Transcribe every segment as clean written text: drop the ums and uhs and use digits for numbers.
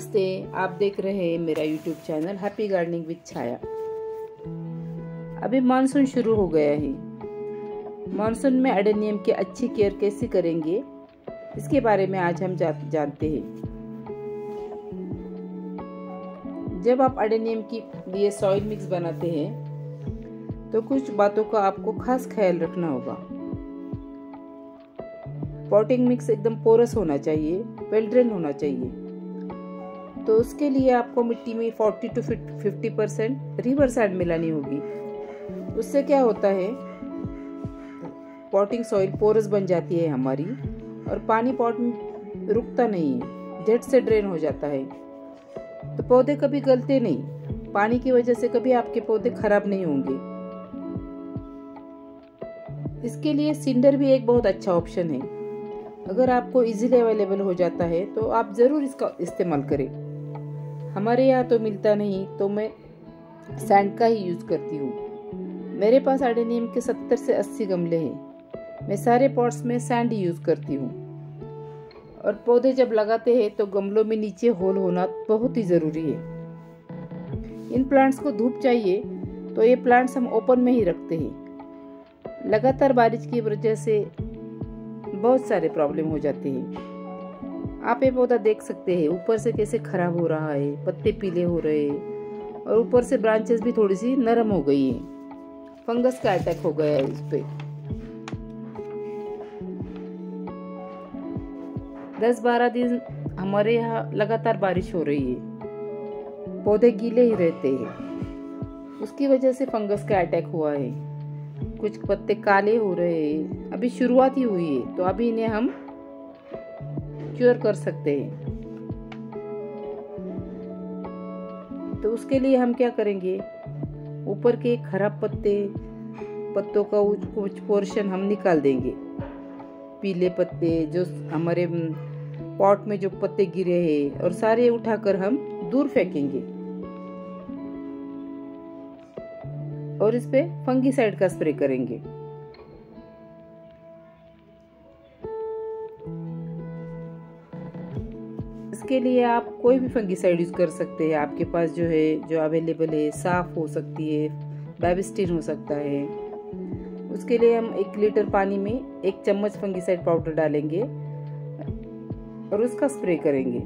नमस्ते, आप देख रहे हैं मेरा YouTube channel happy gardening with Chhaya. अभी मानसून शुरू हो गया है। मानसून में एडेनियम की अच्छी केयर कैसे करेंगे इसके बारे में आज हम जानते हैं। जब आप एडेनियम के लिए सॉइल मिक्स बनाते हैं तो कुछ बातों का आपको खास ख्याल रखना होगा। पॉटिंग मिक्स एकदम पोरस होना चाहिए, वेल ड्रेन होना चाहिए। तो उसके लिए आपको मिट्टी में 40 to 50% रिवर सैंड मिलानी होगी। उससे क्या होता है, पॉटिंग सॉइल पोरस बन जाती है हमारी और पानी पॉट में रुकता नहीं है, झट से ड्रेन हो जाता है। तो पौधे कभी गलते नहीं, पानी की वजह से कभी आपके पौधे खराब नहीं होंगे। इसके लिए सिंडर भी एक बहुत अच्छा ऑप्शन है। अगर आपको इजीली अवेलेबल हो जाता है तो आप ज़रूर इसका इस्तेमाल करें। हमारे यहाँ तो मिलता नहीं तो मैं सैंड का ही यूज़ करती हूँ। मेरे पास एडेनियम के 70 से 80 गमले हैं। मैं सारे पॉट्स में सैंड यूज़ करती हूँ। और पौधे जब लगाते हैं तो गमलों में नीचे होल होना बहुत ही ज़रूरी है। इन प्लांट्स को धूप चाहिए तो ये प्लांट्स हम ओपन में ही रखते हैं। लगातार बारिश की वजह से बहुत सारे प्रॉब्लम हो जाते हैं। आप ये पौधा देख सकते हैं, ऊपर से कैसे खराब हो रहा है, पत्ते पीले हो रहे हैं और ऊपर से ब्रांचेस भी थोड़ी सी नरम हो गई है। फंगस का अटैक हो गया है इस पे। 10-12 दिन हमारे यहाँ लगातार बारिश हो रही है, पौधे गीले ही रहते हैं। उसकी वजह से फंगस का अटैक हुआ है। कुछ पत्ते काले हो रहे हैं, अभी शुरुआत ही हुई है, तो अभी इन्हें हम क्योर कर सकते हैं। तो उसके लिए हम क्या करेंगे, ऊपर के खराब पत्तों का कुछ पोर्शन हम निकाल देंगे। पीले पत्ते जो हमारे पॉट में जो पत्ते गिरे हैं और सारे उठाकर हम दूर फेंकेंगे और इस पे फंगीसाइड का स्प्रे करेंगे। इसके लिए आप कोई भी फंगीसाइड यूज कर सकते हैं। आपके पास जो है, जो अवेलेबल है, साफ हो सकती है, बेबिस्टिन हो सकता है। उसके लिए हम 1 लीटर पानी में 1 चम्मच फंगीसाइड पाउडर डालेंगे और उसका स्प्रे करेंगे।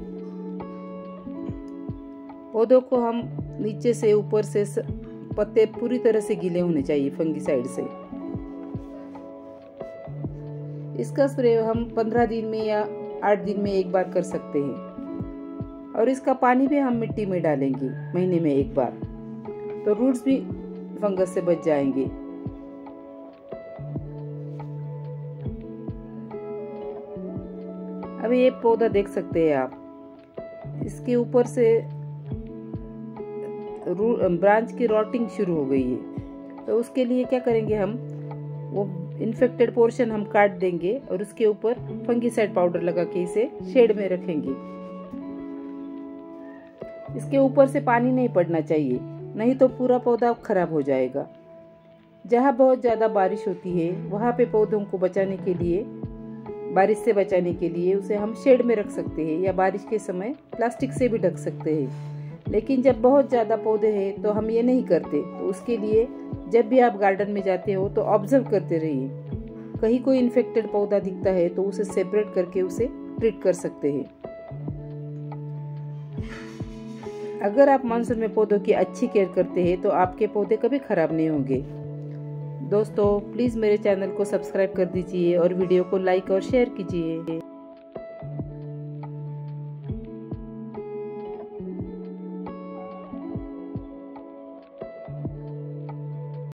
पौधों को हम नीचे से ऊपर से पत्ते पूरी तरह से गीले होने चाहिए फंगीसाइड से। इसका स्प्रे हम 15 दिन में या 8 दिन में एक बार कर सकते हैं और इसका पानी भी हम मिट्टी में डालेंगे महीने में एक बार, तो रूट्स भी फंगस से बच जाएंगे। अभी ये पौधा देख सकते हैं आप, इसके ऊपर से ब्रांच की रॉटिंग शुरू हो गई है। तो उसके लिए क्या करेंगे, हम वो इन्फेक्टेड पोर्शन हम काट देंगे और उसके ऊपर फंगीसाइड पाउडर लगा के इसे शेड में रखेंगे। इसके ऊपर से पानी नहीं पड़ना चाहिए, नहीं तो पूरा पौधा खराब हो जाएगा। जहाँ बहुत ज़्यादा बारिश होती है वहाँ पे पौधों को बचाने के लिए, बारिश से बचाने के लिए उसे हम शेड में रख सकते हैं या बारिश के समय प्लास्टिक से भी ढक सकते हैं। लेकिन जब बहुत ज़्यादा पौधे हैं तो हम ये नहीं करते। तो उसके लिए जब भी आप गार्डन में जाते हो तो ऑब्जर्व करते रहिए। कहीं कोई इन्फेक्टेड पौधा दिखता है तो उसे सेपरेट करके उसे ट्रीट कर सकते हैं। अगर आप मानसून में पौधों की अच्छी केयर करते हैं तो आपके पौधे कभी खराब नहीं होंगे। दोस्तों, प्लीज़ मेरे चैनल को सब्सक्राइब कर दीजिए और वीडियो को लाइक और शेयर कीजिए।